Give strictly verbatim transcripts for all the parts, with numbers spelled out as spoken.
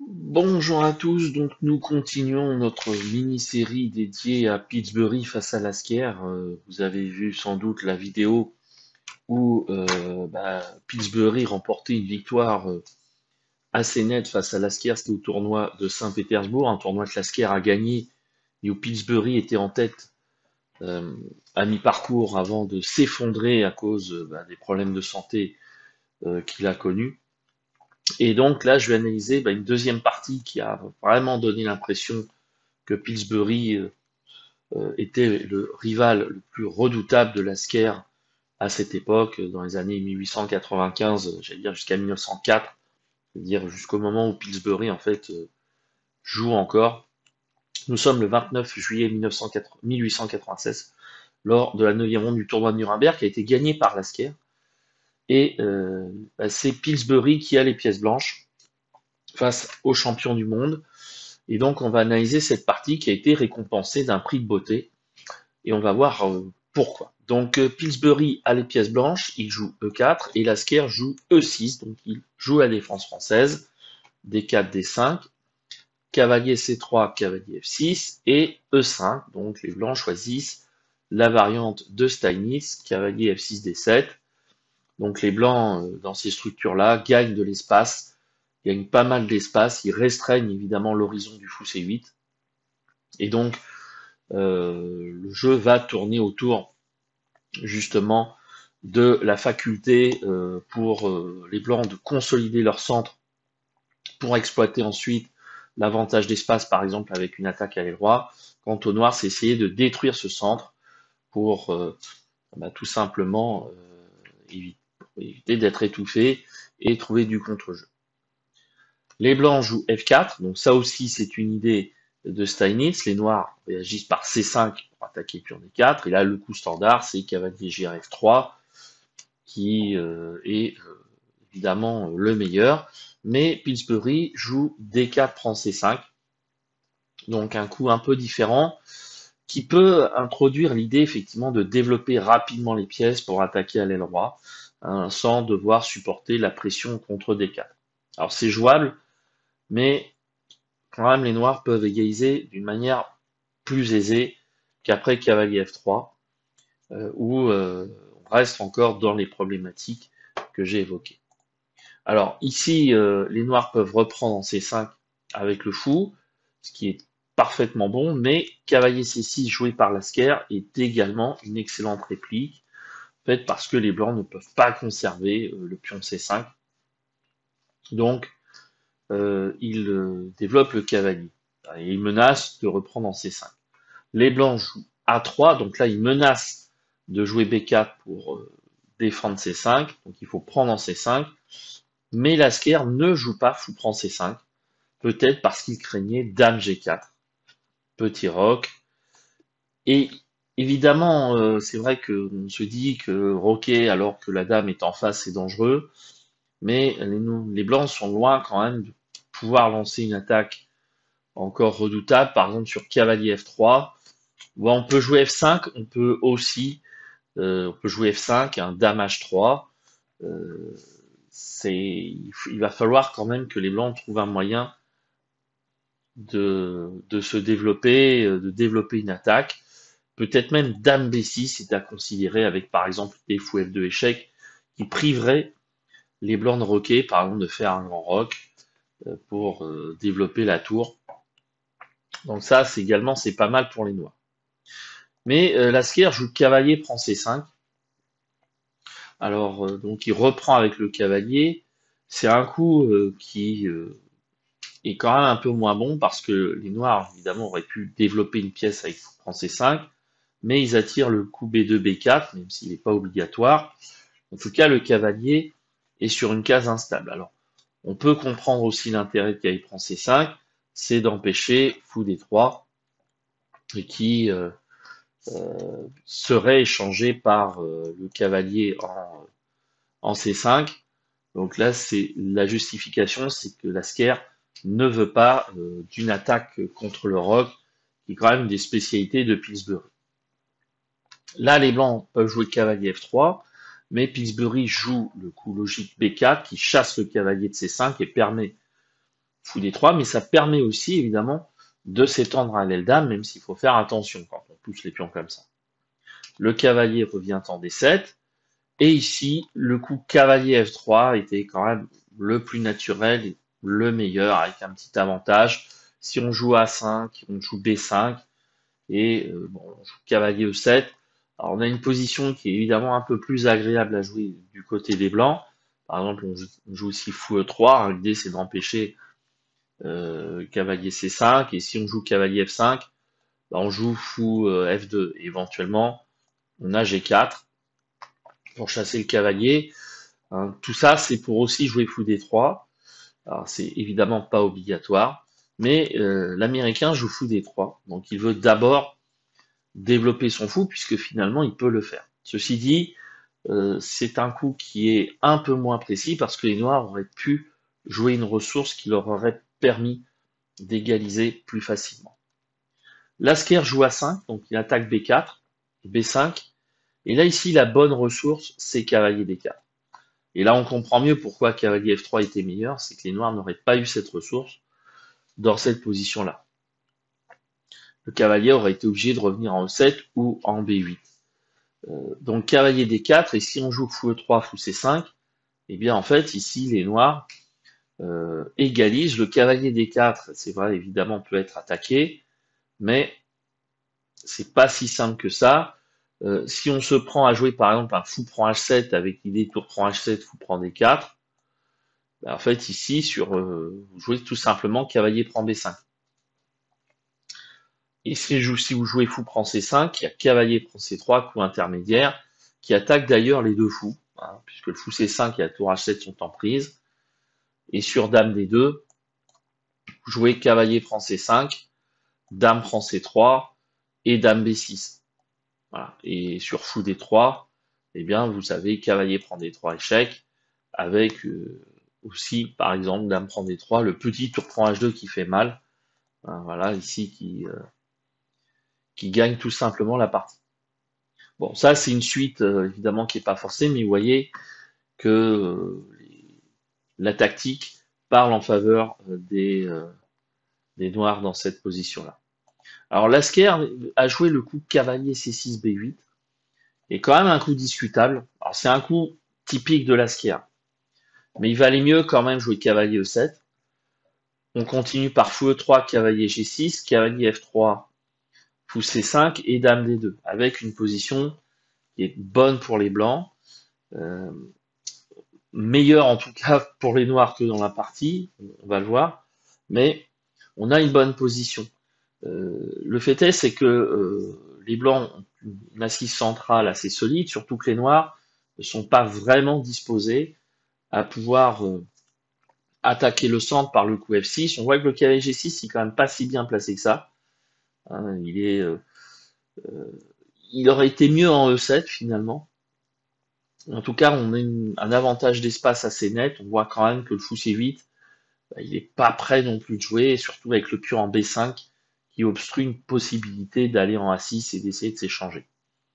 Bonjour à tous, donc nous continuons notre mini-série dédiée à Pillsbury face à Lasker. Euh, vous avez vu sans doute la vidéo où euh, bah, Pillsbury remportait une victoire euh, assez nette face à Lasker. C'était au tournoi de Saint-Pétersbourg, un tournoi que Lasker a gagné et où Pillsbury était en tête euh, à mi-parcours avant de s'effondrer à cause euh, bah, des problèmes de santé euh, qu'il a connus. Et donc là, je vais analyser bah, une deuxième partie qui a vraiment donné l'impression que Pillsbury euh, euh, était le rival le plus redoutable de Lasker à cette époque, dans les années mille huit cent quatre-vingt-quinze, j'allais dire jusqu'à mille neuf cent quatre, c'est-à-dire jusqu'au moment où Pillsbury en fait euh, joue encore. Nous sommes le vingt-neuf juillet mille huit cent quatre-vingt-seize, lors de la neuvième ronde du tournoi de Nuremberg, qui a été gagné par Lasker. Et euh, bah, c'est Pillsbury qui a les pièces blanches face aux champions du monde. Et donc on va analyser cette partie qui a été récompensée d'un prix de beauté et on va voir euh, pourquoi. Donc euh, Pillsbury a les pièces blanches, il joue E quatre et Lasker joue E six, donc il joue la défense française, D quatre, D cinq, cavalier C trois, cavalier F six et E cinq, donc les blancs choisissent la variante de Steinitz, cavalier F six, D sept. Donc les blancs euh, dans ces structures-là gagnent de l'espace, gagnent pas mal d'espace, ils restreignent évidemment l'horizon du fou C huit et donc euh, le jeu va tourner autour justement de la faculté euh, pour euh, les blancs de consolider leur centre pour exploiter ensuite l'avantage d'espace, par exemple avec une attaque à l'aile droite. Quant au noir, c'est essayer de détruire ce centre pour euh, bah, tout simplement euh, éviter, éviter d'être étouffé et trouver du contre-jeu. Les blancs jouent F quatre, donc ça aussi c'est une idée de Steinitz. Les noirs réagissent par C cinq pour attaquer pion D quatre, et là le coup standard c'est cavalier G R F trois qui euh, est euh, évidemment euh, le meilleur. Mais Pillsbury joue D quatre prend C cinq, donc un coup un peu différent, qui peut introduire l'idée effectivement de développer rapidement les pièces pour attaquer à l'aile droite, hein, sans devoir supporter la pression contre D quatre. Alors c'est jouable, mais quand même les noirs peuvent égaliser d'une manière plus aisée qu'après cavalier F trois, euh, où euh, on reste encore dans les problématiques que j'ai évoquées. Alors ici, euh, les noirs peuvent reprendre en C cinq avec le fou, ce qui est parfaitement bon, mais cavalier C six joué par Lasker est également une excellente réplique, faite parce que les blancs ne peuvent pas conserver euh, le pion C cinq. Donc, euh, il euh, développe le cavalier et il menace de reprendre en C cinq. Les blancs jouent A trois, donc là, ils menacent de jouer B quatre pour euh, défendre C cinq, donc il faut prendre en C cinq. Mais Lasker ne joue pas fou prend C cinq, peut-être parce qu'il craignait dame G quatre, petit roc. Et évidemment, euh, c'est vrai qu'on se dit que roquer alors que la dame est en face, c'est dangereux, mais les, les blancs sont loin quand même de pouvoir lancer une attaque encore redoutable, par exemple sur cavalier F trois, où on peut jouer F cinq, on peut aussi euh, on peut jouer F cinq, un dame H trois. Euh, c'est, il, il va falloir quand même que les blancs trouvent un moyen de, de se développer, euh, de développer une attaque. Peut-être même dame B six est à considérer avec par exemple des fou F deux échec qui priverait les blancs de roquer, par exemple de faire un grand roc euh, pour euh, développer la tour. Donc ça, c'est également c'est pas mal pour les noirs. Mais euh, Lasker joue cavalier prend C cinq. Alors euh, donc il reprend avec le cavalier. C'est un coup euh, qui euh, est quand même un peu moins bon parce que les noirs évidemment auraient pu développer une pièce avec prend C cinq, mais ils attirent le coup B deux B quatre, même s'il n'est pas obligatoire. En tout cas, le cavalier est sur une case instable. Alors, on peut comprendre aussi l'intérêt de cavalier prend C cinq, c'est d'empêcher fou D trois, et qui euh, euh, serait échangé par euh, le cavalier en, en C cinq. Donc là, c'est la justification, c'est que Lasker ne veut pas euh, d'une attaque contre le roc, qui est quand même des spécialités de Pillsbury. Là, les blancs peuvent jouer cavalier F trois, mais Pillsbury joue le coup logique B quatre qui chasse le cavalier de C cinq et permet fou D trois, mais ça permet aussi évidemment de s'étendre à l'aile dame, même s'il faut faire attention quand on pousse les pions comme ça. Le cavalier revient en D sept, et ici, le coup cavalier F trois était quand même le plus naturel et le meilleur, avec un petit avantage. Si on joue A cinq, on joue B cinq, et euh, bon, on joue cavalier E sept. Alors on a une position qui est évidemment un peu plus agréable à jouer du côté des blancs. Par exemple, on joue, on joue aussi fou E trois. L'idée c'est d'empêcher euh, cavalier C cinq, et si on joue cavalier F cinq, bah, on joue fou euh, F deux. Et éventuellement, on a G quatre pour chasser le cavalier. Hein, tout ça, c'est pour aussi jouer fou D trois. Alors c'est évidemment pas obligatoire, mais euh, l'américain joue fou D trois, donc il veut d'abord développer son fou, puisque finalement il peut le faire. Ceci dit, euh, c'est un coup qui est un peu moins précis, parce que les noirs auraient pu jouer une ressource qui leur aurait permis d'égaliser plus facilement. Lasker joue A cinq, donc il attaque B quatre, B cinq, et là ici la bonne ressource c'est cavalier D quatre. Et là on comprend mieux pourquoi cavalier F trois était meilleur, c'est que les noirs n'auraient pas eu cette ressource dans cette position-là. Le cavalier aurait été obligé de revenir en E sept ou en B huit. Euh, donc cavalier D quatre, et si on joue fou E trois, fou C cinq, et eh bien en fait ici les noirs euh, égalisent. Le cavalier D quatre, c'est vrai, évidemment peut être attaqué, mais c'est pas si simple que ça. Euh, si on se prend à jouer par exemple un fou prend H sept avec l'idée tour prend H sept, fou prend D quatre, ben en fait ici sur euh, vous jouez tout simplement cavalier prend B cinq. Et si, si vous jouez fou prend C cinq, il y a cavalier prend C trois, coup intermédiaire, qui attaque d'ailleurs les deux fous, hein, puisque le fou C cinq et la tour H sept sont en prise. Et sur dame D deux, vous jouez cavalier prend C cinq, dame prend C trois et dame B six. Voilà. Et sur fou D trois, eh bien, vous savez, cavalier prend D trois, échec, avec euh, aussi, par exemple, dame prend D trois, le petit tour prend H deux qui fait mal. Hein, voilà, ici, qui... Euh, qui gagne tout simplement la partie. Bon, ça c'est une suite euh, évidemment qui n'est pas forcée, mais vous voyez que euh, les, la tactique parle en faveur euh, des, euh, des noirs dans cette position-là. Alors Lasker a joué le coup cavalier C six B huit, et quand même un coup discutable. Alors c'est un coup typique de Lasker, mais il valait mieux quand même jouer cavalier E sept. On continue par fou E trois, cavalier G six, cavalier F trois, fou C cinq et dame D deux, avec une position qui est bonne pour les blancs, euh, meilleure en tout cas pour les noirs que dans la partie, on va le voir, mais on a une bonne position. Euh, le fait est, c'est que euh, les blancs ont une assise centrale assez solide, surtout que les noirs ne sont pas vraiment disposés à pouvoir euh, attaquer le centre par le coup F six. On voit que le cavalier G six, il est quand même pas si bien placé que ça. Hein, il est, euh, euh, il aurait été mieux en E sept finalement. En tout cas, on a une, un avantage d'espace assez net. On voit quand même que le fou C huit, bah, il n'est pas prêt non plus de jouer, et surtout avec le pion en B cinq qui obstrue une possibilité d'aller en A six et d'essayer de s'échanger.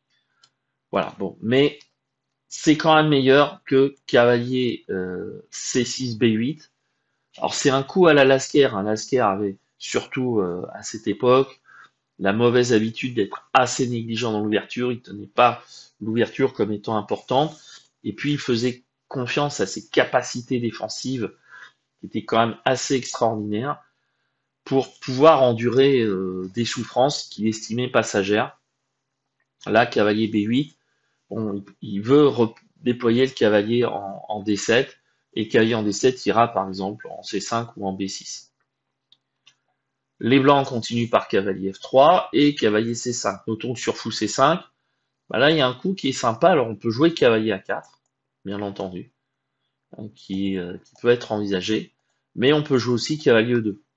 Voilà, bon, mais c'est quand même meilleur que cavalier euh, C six B huit. Alors c'est un coup à la Lasker. Un Lasker avait surtout euh, à cette époque la mauvaise habitude d'être assez négligent dans l'ouverture. Il tenait pas l'ouverture comme étant importante, et puis il faisait confiance à ses capacités défensives qui étaient quand même assez extraordinaires pour pouvoir endurer euh, des souffrances qu'il estimait passagères. Là, cavalier B huit, bon, il veut déployer le cavalier en, en D sept, et le cavalier en D sept ira par exemple en C cinq ou en B six. Les blancs continuent par cavalier F trois et cavalier C cinq. Notons que sur fou C cinq, bah là il y a un coup qui est sympa. Alors on peut jouer cavalier A quatre, bien entendu, hein, qui, euh, qui peut être envisagé, mais on peut jouer aussi cavalier E deux,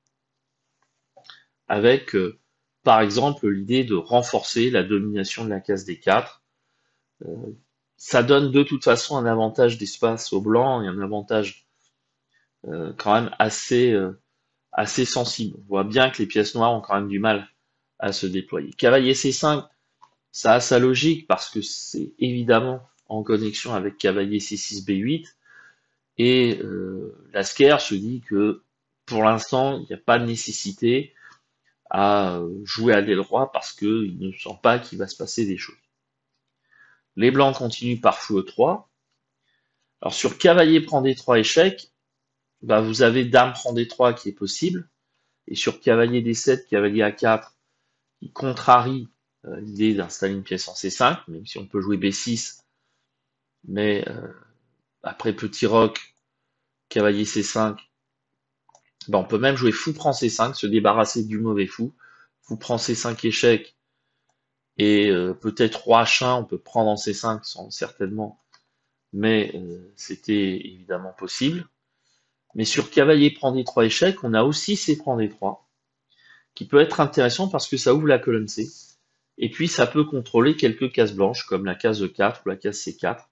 avec euh, par exemple l'idée de renforcer la domination de la case D quatre. Euh, ça donne de toute façon un avantage d'espace au blanc et un avantage euh, quand même assez, euh, assez sensible. On voit bien que les pièces noires ont quand même du mal à se déployer. Cavalier C cinq, ça a sa logique parce que c'est évidemment en connexion avec cavalier C six B huit, et euh, Lasker se dit que pour l'instant, il n'y a pas de nécessité à jouer à dé roi parce qu'il ne sent pas qu'il va se passer des choses. Les blancs continuent par fou e trois. Alors sur cavalier prend d trois échec, bah vous avez dame prend d trois qui est possible. Et sur cavalier d sept, cavalier a quatre, qui contrarie euh, l'idée d'installer une pièce en c cinq, même si on peut jouer b six. Mais euh, après petit roc, cavalier c cinq, bah on peut même jouer fou prend c cinq, se débarrasser du mauvais fou. Fou prend c cinq échec, et euh, peut-être roi h un, on peut prendre en c cinq sans certainement, mais euh, c'était évidemment possible. Mais sur cavalier prend d trois échec, on a aussi c prend d trois, qui peut être intéressant parce que ça ouvre la colonne C. Et puis ça peut contrôler quelques cases blanches, comme la case e quatre ou la case c quatre,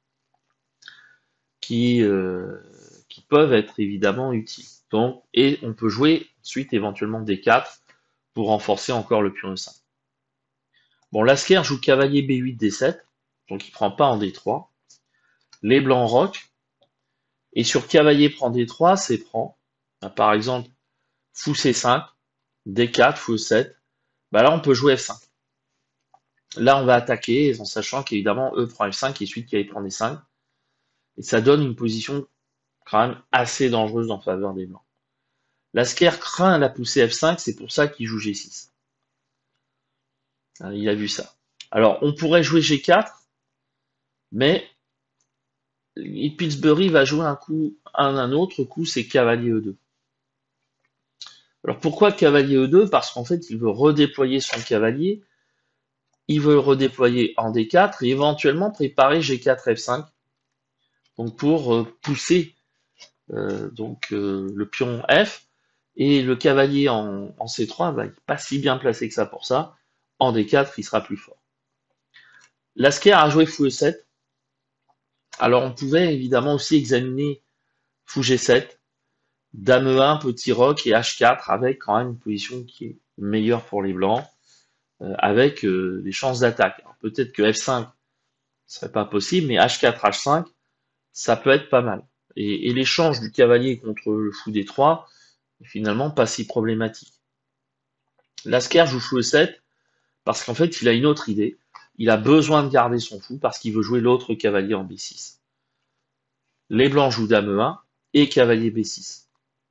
qui, euh, qui peuvent être évidemment utiles. Donc, et on peut jouer ensuite éventuellement d quatre pour renforcer encore le pion e cinq. Bon, Lasker joue cavalier b huit d sept, donc il prend pas en d trois. Les blancs roquent, et sur cavalier prend d trois, c'est prend. Par exemple, fou c cinq, d quatre, fou e sept. Bah là, on peut jouer f cinq. Là, on va attaquer, en sachant qu'évidemment, e prend f cinq et suite cavalier prend d cinq. Et ça donne une position quand même assez dangereuse en faveur des blancs. Lasker craint la poussée f cinq, c'est pour ça qu'il joue g six. Il a vu ça. Alors, on pourrait jouer g quatre, mais Pillsbury va jouer un coup, un, un autre coup, c'est cavalier e deux. Alors pourquoi cavalier e deux? Parce qu'en fait, il veut redéployer son cavalier, il veut le redéployer en d quatre et éventuellement préparer g quatre f cinq, donc pour euh, pousser euh, donc euh, le pion F, et le cavalier en, en c trois, bah, il n'est pas si bien placé que ça pour ça. En d quatre, il sera plus fort. Lasker a joué fou e sept. Alors on pouvait évidemment aussi examiner fou g sept, dame e un, petit roc et h quatre, avec quand même une position qui est meilleure pour les blancs, euh, avec euh, des chances d'attaque. Peut-être que f cinq ne serait pas possible, mais h quatre, h cinq, ça peut être pas mal. Et, et l'échange du cavalier contre le fou d trois est finalement pas si problématique. Lasker joue fou e sept parce qu'en fait il a une autre idée. Il a besoin de garder son fou parce qu'il veut jouer l'autre cavalier en b six. Les blancs jouent dame e un et cavalier b six.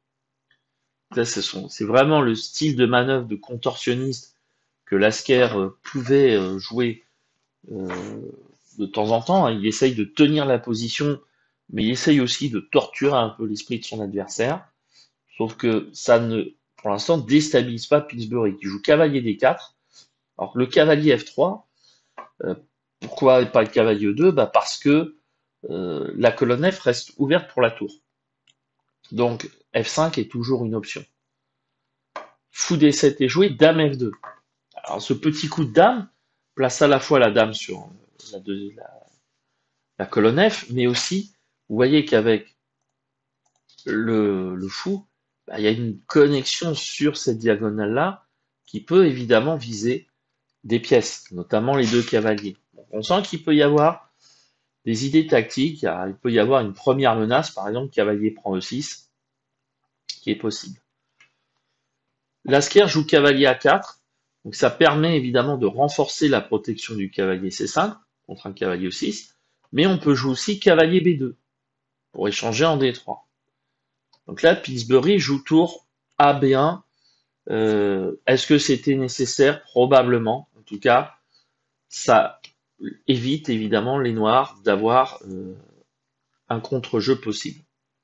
C'est vraiment le style de manœuvre de contorsionniste que Lasker pouvait jouer euh, de temps en temps. Il essaye de tenir la position, mais il essaye aussi de torturer un peu l'esprit de son adversaire. Sauf que ça ne, pour l'instant, déstabilise pas Pillsbury, qui joue cavalier d quatre. Alors le cavalier f trois, euh, pourquoi pas le cavalier e deux? Bah parce que euh, la colonne F reste ouverte pour la tour. Donc f cinq est toujours une option. Fou d sept est joué, dame f deux. Alors ce petit coup de dame place à la fois la dame sur la, de, la, la colonne F, mais aussi, vous voyez qu'avec le, le fou, bah, il y a une connexion sur cette diagonale-là qui peut évidemment viser des pièces, notamment les deux cavaliers. Donc, on sent qu'il peut y avoir des idées tactiques, il peut y avoir une première menace, par exemple, cavalier prend e six, qui est possible. Lasker joue cavalier a quatre, donc ça permet évidemment de renforcer la protection du cavalier c cinq contre un cavalier e six, mais on peut jouer aussi cavalier b deux pour échanger en d trois. Donc là, Pillsbury joue tour a b un. Euh, Est-ce que c'était nécessaire? Probablement. En tout cas, ça évite évidemment les noirs d'avoir euh, un contre-jeu possible.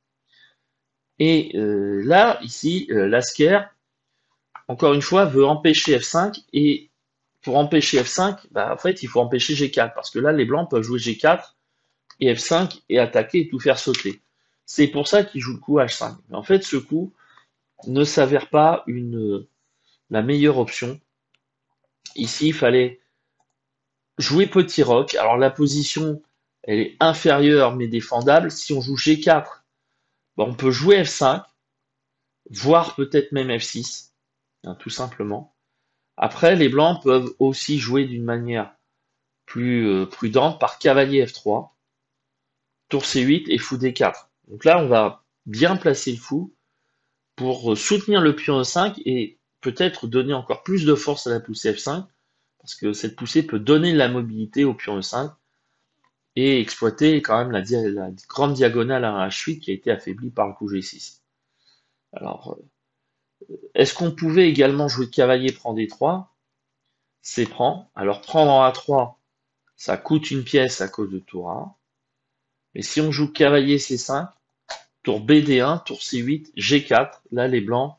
Et euh, là, ici, euh, Lasker, encore une fois, veut empêcher f cinq, et pour empêcher f cinq, bah, en fait, il faut empêcher g quatre, parce que là, les blancs peuvent jouer g quatre et f cinq et attaquer et tout faire sauter. C'est pour ça qu'il joue le coup h cinq. Mais en fait, ce coup ne s'avère pas une, la meilleure option. Ici, il fallait jouer petit roc. Alors la position, elle est inférieure mais défendable. Si on joue g quatre, bah, on peut jouer f cinq, voire peut-être même f six, hein, tout simplement. Après, les blancs peuvent aussi jouer d'une manière plus euh, prudente par cavalier f trois, tour c huit et fou d quatre. Donc là, on va bien placer le fou pour soutenir le pion E cinq et peut-être donner encore plus de force à la poussée F cinq, parce que cette poussée peut donner de la mobilité au pion E cinq et exploiter quand même la, dia- la grande diagonale à H huit qui a été affaiblie par le coup G six. Alors, est-ce qu'on pouvait également jouer cavalier prend D trois? C'est prend. Alors prendre en A trois, ça coûte une pièce à cause de tour A. Mais si on joue cavalier C cinq, tour B D un, tour C huit, G quatre, là les blancs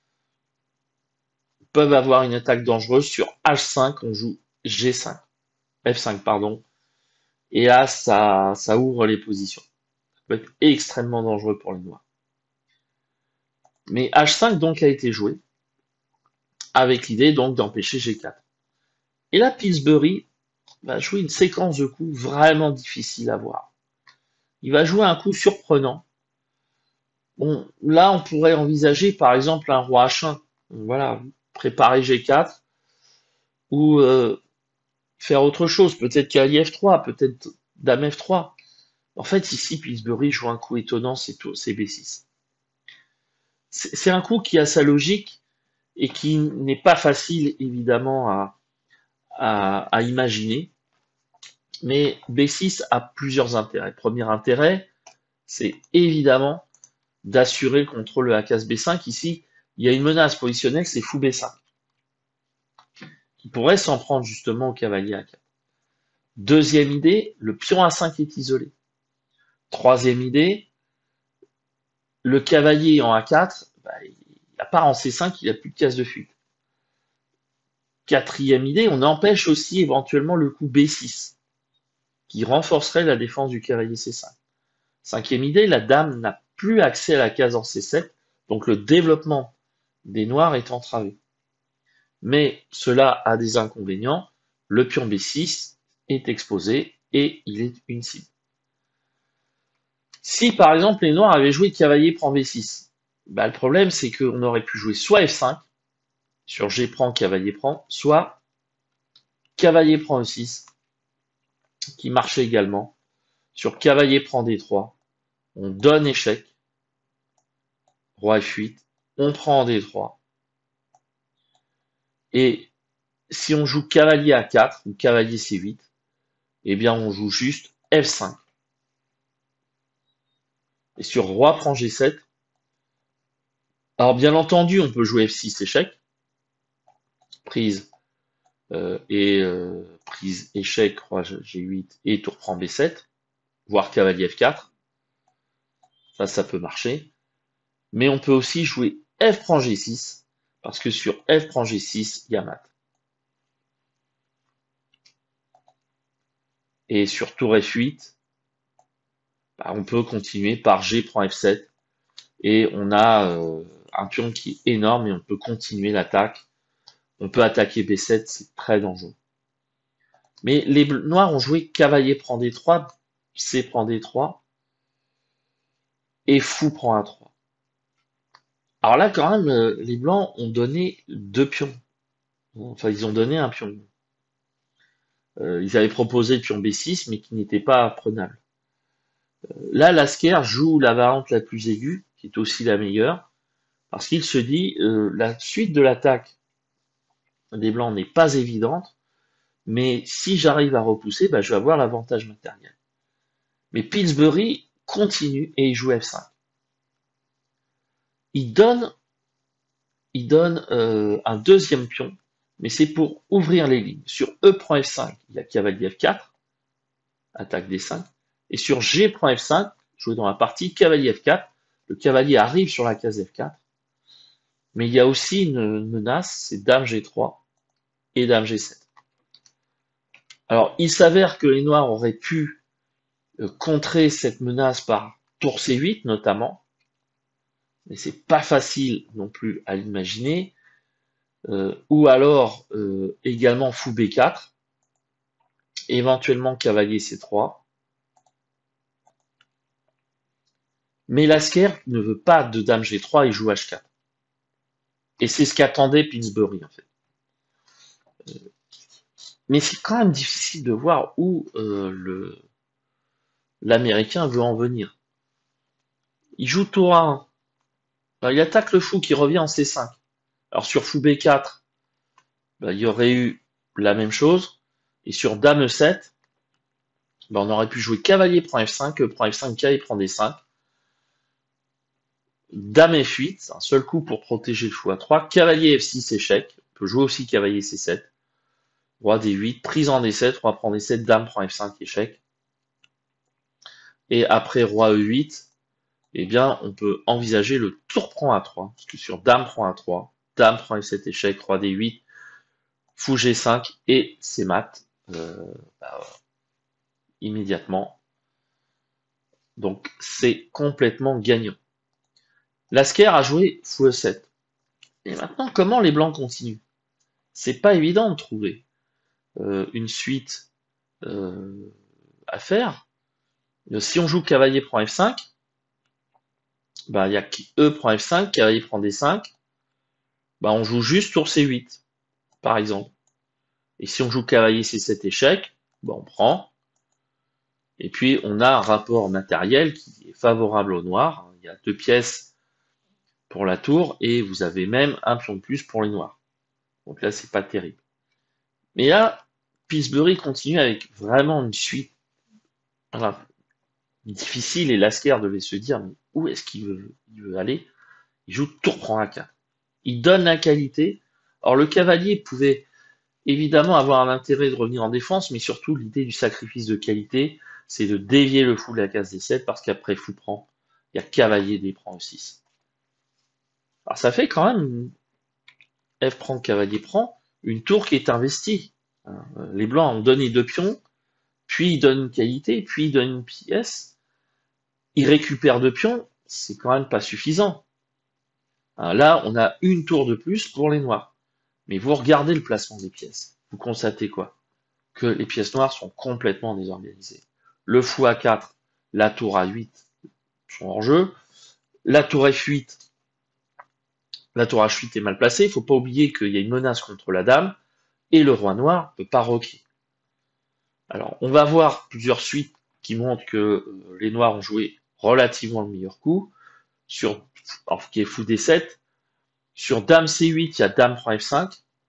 peuvent avoir une attaque dangereuse. Sur H cinq, on joue G cinq, F cinq pardon, et là ça, ça ouvre les positions. Ça peut être extrêmement dangereux pour les noirs. Mais H cinq donc a été joué, avec l'idée donc d'empêcher G quatre. Et là Pillsbury va jouer une séquence de coups vraiment difficile à voir. Il va jouer un coup surprenant. Bon, là on pourrait envisager par exemple un roi H un. Voilà, préparer G quatre, ou euh, faire autre chose, peut-être cavalier F trois, peut-être dame F trois. En fait, ici, Pillsbury joue un coup étonnant, c'est B six. C'est un coup qui a sa logique et qui n'est pas facile, évidemment, à, à, à imaginer. Mais B six a plusieurs intérêts. Premier intérêt, c'est évidemment d'assurer le contrôle de la case B cinq. Ici, il y a une menace positionnelle, c'est fou B cinq, qui pourrait s'en prendre justement au cavalier A quatre. Deuxième idée, le pion A cinq est isolé. Troisième idée, le cavalier en A quatre, bah, à part en C cinq, il n'a plus de case de fuite. Quatrième idée, on empêche aussi éventuellement le coup B six, qui renforcerait la défense du cavalier C cinq. Cinquième idée, la dame n'a plus accès à la case en C sept, donc le développement des noirs est entravé. Mais cela a des inconvénients, le pion B six est exposé et il est une cible. Si par exemple les noirs avaient joué cavalier prend B six, bah, le problème c'est qu'on aurait pu jouer soit F cinq, sur G prend, cavalier prend, soit cavalier prend E six, qui marchait également. Sur cavalier prend D trois, on donne échec, roi F huit, on prend D trois. Et si on joue cavalier A quatre ou cavalier C huit, eh bien on joue juste F cinq. Et sur roi prend G sept, alors bien entendu on peut jouer F six échec, prise euh, et euh, prise échec, roi G huit et tour prend B sept, voire cavalier F quatre. Ça, ça peut marcher. Mais on peut aussi jouer F prend G six, parce que sur F prend G six, il y a mat. Et sur tour F huit, bah, on peut continuer par G prend F sept, et on a euh, un pion qui est énorme, et on peut continuer l'attaque. On peut attaquer B sept, c'est très dangereux. Mais les noirs ont joué cavalier prend D trois, C prend D trois, et fou prend A trois. Alors là, quand même, les blancs ont donné deux pions. Enfin, ils ont donné un pion. Euh, ils avaient proposé le pion B six, mais qui n'était pas prenable. Euh, là, Lasker joue la variante la plus aiguë, qui est aussi la meilleure, parce qu'il se dit, euh, la suite de l'attaque des blancs n'est pas évidente, mais si j'arrive à repousser, bah, je vais avoir l'avantage matériel. Mais Pillsbury continue et il joue F cinq. Il donne, il donne euh, un deuxième pion, mais c'est pour ouvrir les lignes. Sur E prend F cinq, il y a cavalier F quatre, attaque D cinq, et sur G prend F cinq, joué dans la partie, cavalier F quatre, le cavalier arrive sur la case F quatre, mais il y a aussi une menace, c'est dame G trois et dame G sept. Alors, il s'avère que les noirs auraient pu contrer cette menace par tour C huit notamment, mais c'est pas facile non plus à l'imaginer, euh, ou alors euh, également fou B quatre, éventuellement cavalier C trois, mais Lasker ne veut pas de dame G trois, il joue H quatre. Et c'est ce qu'attendait Pillsbury en fait. Euh, mais c'est quand même difficile de voir où euh, le l'Américain veut en venir. Il joue tour A un, Ben, il attaque le fou qui revient en C cinq. Alors sur fou B quatre, ben, il y aurait eu la même chose. Et sur dame E sept, ben, on aurait pu jouer cavalier prend F cinq, E prend F cinq, cavalier prend D cinq. Dame F huit, un seul coup pour protéger le fou A trois. Cavalier F six, échec. On peut jouer aussi cavalier C sept. Roi D huit, prise en D sept, roi prend D sept, dame prend F cinq, échec. Et après roi E huit, eh bien, on peut envisager le tour prend A trois, parce que sur dame prend A trois, dame prend F sept, échec, roi D huit, fou G cinq, et c'est mat, euh, bah, immédiatement. Donc, c'est complètement gagnant. Lasker a joué fou E sept. Et maintenant, comment les blancs continuent? C'est pas évident de trouver euh, une suite euh, à faire. Si on joue cavalier prend F cinq, bah, il y a E prend F cinq, cavalier prend D cinq, bah, on joue juste tour C huit, par exemple. Et si on joue cavalier C sept, échec, bah, on prend. Et puis, on a un rapport matériel qui est favorable au noir. Il y a deux pièces pour la tour, et vous avez même un pion de plus pour les noirs. Donc là, c'est pas terrible. Mais là, Pillsbury continue avec vraiment une suite voilà, difficile, et Lasker devait se dire, mais où est-ce qu'il veut, il veut aller? Il joue tour prend A quatre. Il donne la qualité. Or, le cavalier pouvait évidemment avoir un intérêt de revenir en défense, mais surtout, l'idée du sacrifice de qualité, c'est de dévier le fou de la case D sept, parce qu'après fou prend, il y a cavalier D prend E six. Alors, ça fait quand même F prend, cavalier prend, une tour qui est investie. Les blancs ont donné deux pions, puis ils donnent une qualité, puis ils donnent une pièce. Ils récupèrent deux pions, c'est quand même pas suffisant. Là, on a une tour de plus pour les noirs. Mais vous regardez le placement des pièces. Vous constatez quoi? Que les pièces noires sont complètement désorganisées. Le fou A quatre, la tour A huit sont hors jeu. La tour F huit, la tour H huit est mal placée. Il ne faut pas oublier qu'il y a une menace contre la dame. Et le roi noir ne peut pas roquer. Alors, on va voir plusieurs suites qui montrent que les noirs ont joué relativement le meilleur coup. Sur, alors, qui est fou D sept. Sur dame C huit, il y a dame prend F cinq.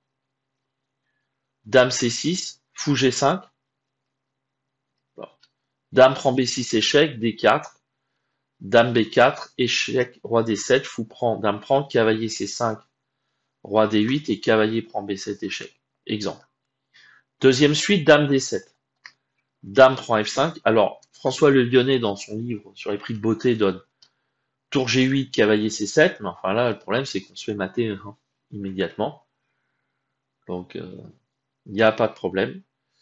Dame C six, fou G cinq. Bon. Dame prend B six, échec, D quatre. Dame B quatre, échec, roi D sept, fou prend, dame prend, cavalier C cinq, roi D huit, et cavalier prend B sept, échec. Exemple. Deuxième suite, dame D sept. Dame prend F cinq. Alors, François Le Lyonnais, dans son livre sur les prix de beauté, donne tour G huit, cavalier C sept, mais enfin là, le problème, c'est qu'on se fait mater hein, immédiatement. Donc, il euh, n'y a pas de problème.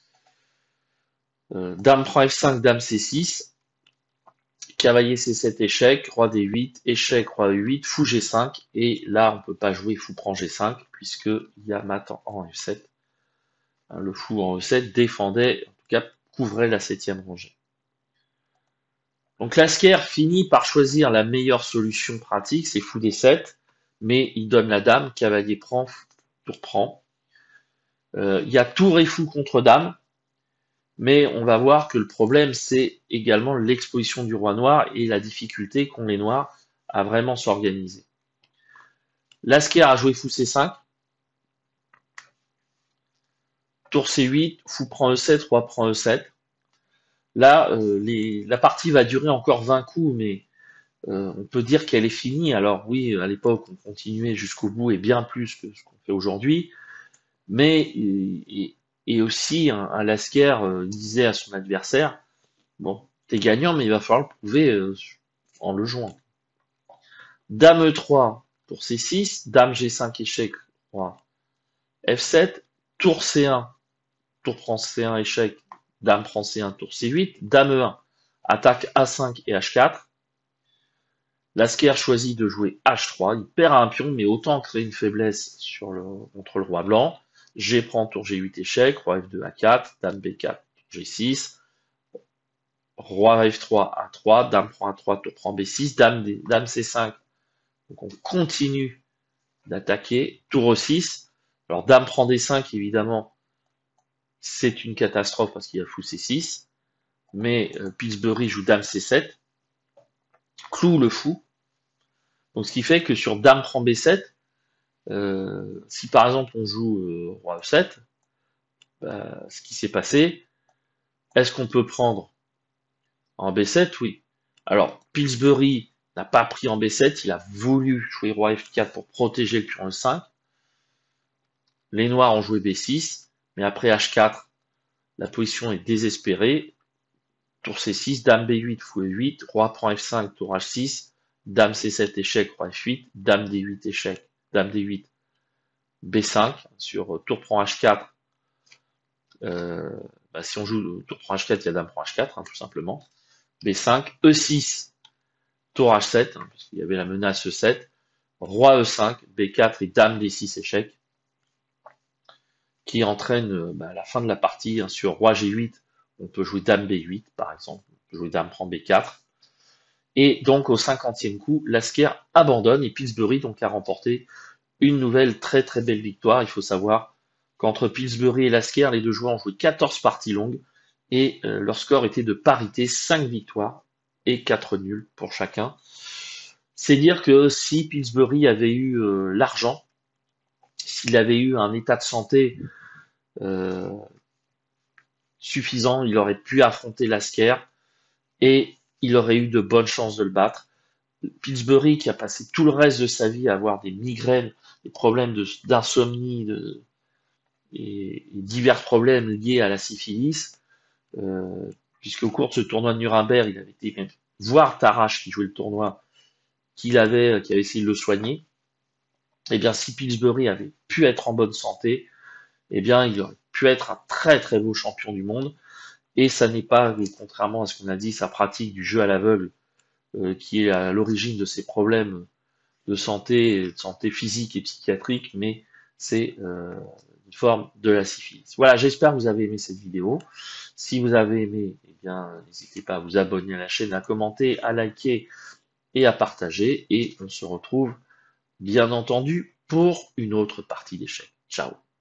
Euh, dame prend F cinq, dame C six, cavalier C sept, échec, roi D huit, échec, roi E huit, fou G cinq, et là, on ne peut pas jouer fou prend G cinq, puisqu'il y a mat en F sept. Le fou en E sept défendait, en tout cas, couvrait la septième rangée. Donc Lasker finit par choisir la meilleure solution pratique, c'est fou D sept, mais il donne la dame, cavalier prend, tour prend. Euh, il y a tour et fou contre dame, mais on va voir que le problème, c'est également l'exposition du roi noir et la difficulté qu'ont les noirs à vraiment s'organiser. Lasker a joué fou C cinq, tour C huit, fou prend E sept, roi prend E sept. Là, euh, les, la partie va durer encore vingt coups, mais euh, on peut dire qu'elle est finie. Alors oui, à l'époque, on continuait jusqu'au bout et bien plus que ce qu'on fait aujourd'hui. Mais et, et aussi, un, un Lasker euh, disait à son adversaire, bon, t'es gagnant, mais il va falloir le prouver euh, en le jouant. Dame E trois, tour C six, dame G cinq, échec, roi F sept, tour C un, tour prend C un, échec, dame prend C un, tour C huit, dame E un, attaque A cinq et H quatre. Lasker choisit de jouer H trois, il perd un pion, mais autant créer une faiblesse sur le, contre le roi blanc. G prend, tour G huit, échec, roi F deux, A quatre, dame B quatre, G six, roi F trois, A trois, dame prend A trois, tour prend B six, dame, D, dame C cinq. Donc on continue d'attaquer, tour E six. Alors dame prend D cinq, évidemment, c'est une catastrophe parce qu'il y a fou C six, mais euh, Pillsbury joue dame C sept, cloue le fou, Donc ce qui fait que sur Dame prend B sept, euh, si par exemple on joue euh, Roi E sept, bah, ce qui s'est passé, est-ce qu'on peut prendre en B sept? Oui. Alors, Pillsbury n'a pas pris en B sept, il a voulu jouer Roi F quatre pour protéger le pion E cinq. Les Noirs ont joué B six, mais après H quatre, la position est désespérée. Tour C six, Dame B huit, Fou E huit, Roi prend F cinq, Tour H six, Dame C sept, échec, Roi F huit, Dame D huit, échec, Dame D huit, B cinq, sur Tour prend H quatre. Euh, bah, si on joue Tour prend H quatre, il y a Dame prend H quatre, hein, tout simplement. B cinq, E six, Tour H sept, hein, parce qu'il y avait la menace E sept, Roi E cinq, B quatre et Dame D six, échec, qui entraîne bah, la fin de la partie. Hein, sur Roi G huit, on peut jouer Dame B huit, par exemple, on peut jouer Dame prend B quatre. Et donc au cinquantième coup, Lasker abandonne et Pillsbury donc a remporté une nouvelle très très belle victoire. Il faut savoir qu'entre Pillsbury et Lasker, les deux joueurs ont joué quatorze parties longues et euh, leur score était de parité, cinq victoires et quatre nuls pour chacun. C'est dire que si Pillsbury avait eu euh, l'argent, s'il avait eu un état de santé euh, suffisant, il aurait pu affronter Lasker et il aurait eu de bonnes chances de le battre. Pillsbury, qui a passé tout le reste de sa vie à avoir des migraines, des problèmes d'insomnie de, et, et, divers problèmes liés à la syphilis, euh, puisqu'au cours de ce tournoi de Nuremberg, il avait été même voir Tarrasch qui jouait le tournoi, qu'il avait, qui avait essayé de le soigner. Et bien, si Pillsbury avait pu être en bonne santé, eh bien, il aurait pu être un très très beau champion du monde. Et ça n'est pas, contrairement à ce qu'on a dit, sa pratique du jeu à l'aveugle euh, qui est à l'origine de ces problèmes de santé, de santé physique et psychiatrique, mais c'est euh, une forme de la syphilis. Voilà, j'espère que vous avez aimé cette vidéo. Si vous avez aimé, eh bien, n'hésitez pas à vous abonner à la chaîne, à commenter, à liker et à partager. Et on se retrouve, bien entendu, pour une autre partie d'échecs. Ciao.